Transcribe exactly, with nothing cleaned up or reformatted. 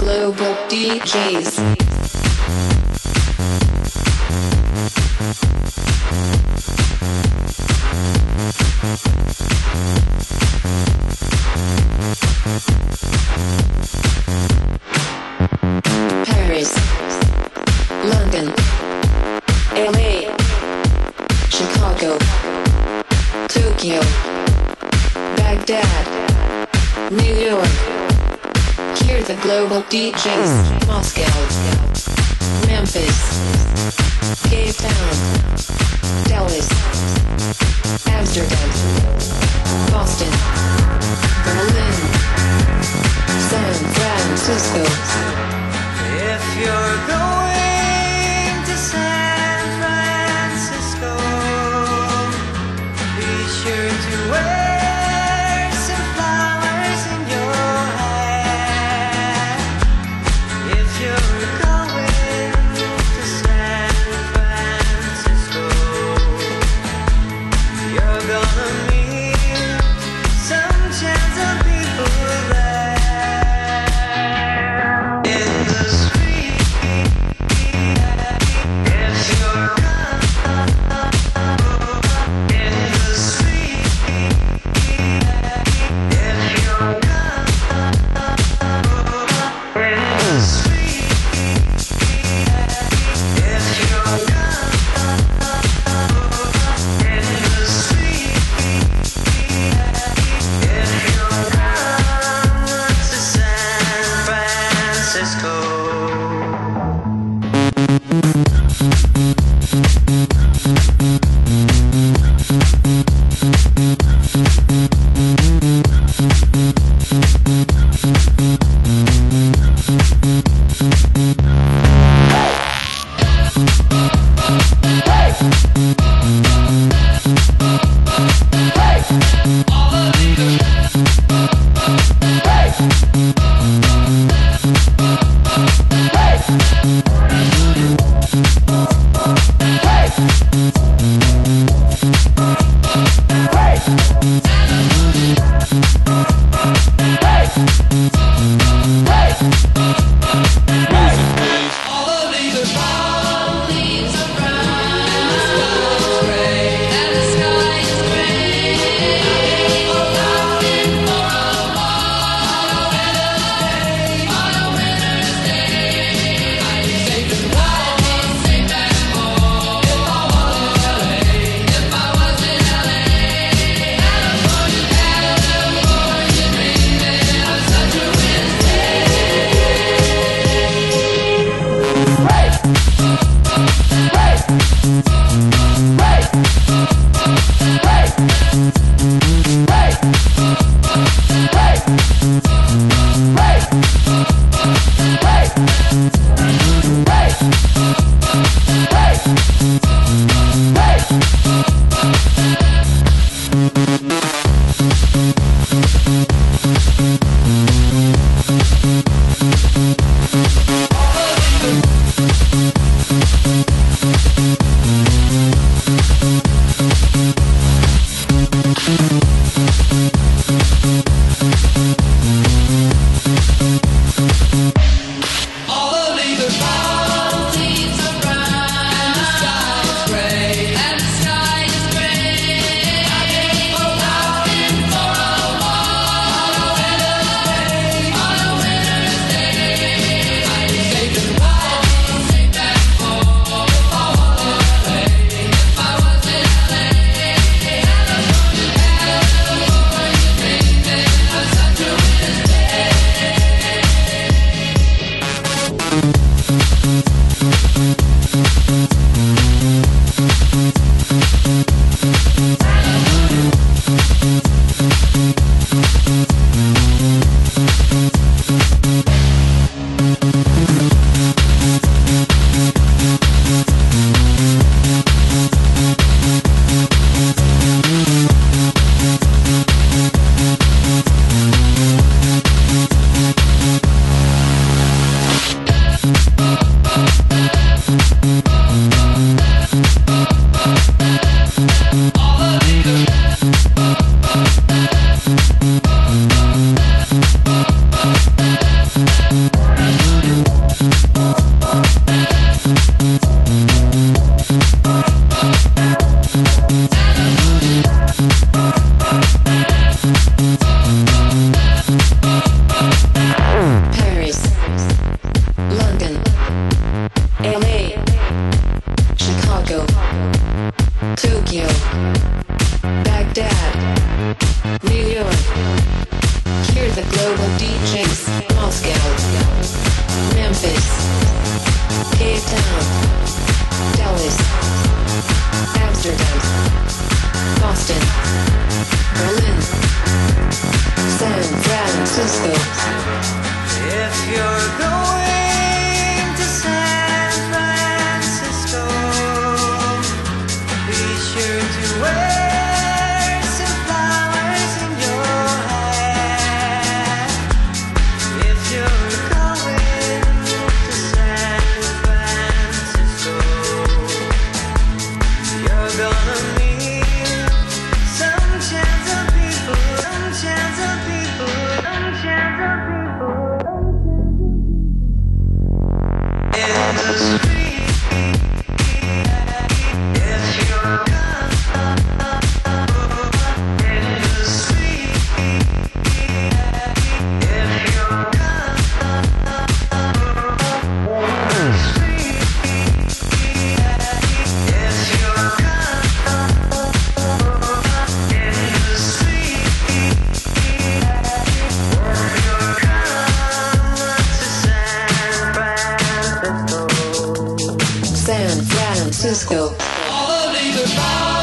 Global D Js. Paris, London, L A, Chicago, Tokyo, Baghdad, New York. Hear the global D Js. Moscow, Memphis, Cape Town, Dallas, Amsterdam, Boston, Berlin, San Francisco. If you're going to San Francisco, be sure to wear some flowers in your hair. If you're going to San Francisco, you're gonna meet some gentle people there. In the street, if you're in the street, if you're in the street, if you're in the street, if you're to San Francisco. New York. Hear the global D Js. Moscow. Memphis. Cape Town. Dallas. Amsterdam. Boston. Berlin. San Francisco. If you're going to San Francisco, be sure to wear some flowers in your hair. If you're going to San Francisco, you're gonna meet some chance of people, some chance of people, some chance of people. In the street, if you're in the street, if you're in the street, if you're in the street, if you're to San Francisco. San Francisco. All the leaves are falling.